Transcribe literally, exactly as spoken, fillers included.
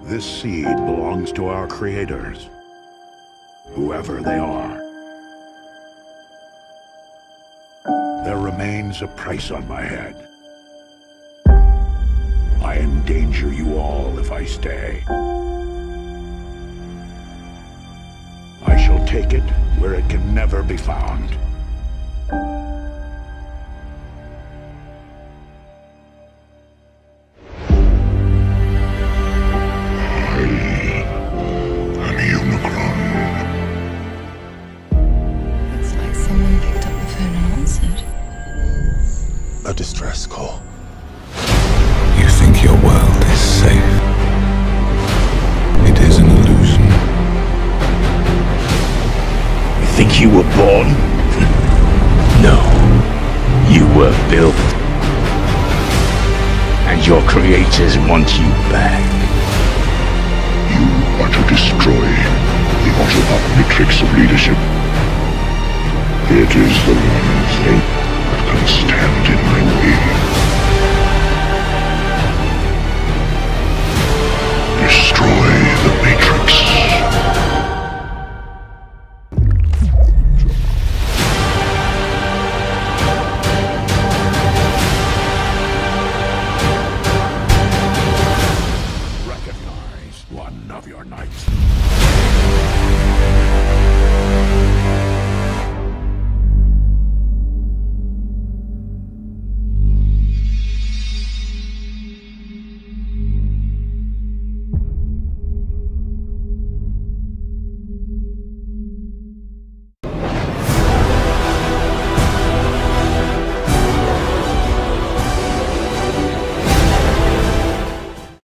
This seed belongs to our creators, whoever they are. There remains a price on my head. I endanger you all if I stay. I shall take it where it can never be found. A distress call. You think your world is safe. It is an illusion. You think you were born? No. You were built. And your creators want you back. You are to destroy the Autobot matrix of leadership. It is the one thing that can stand in my way. Destroy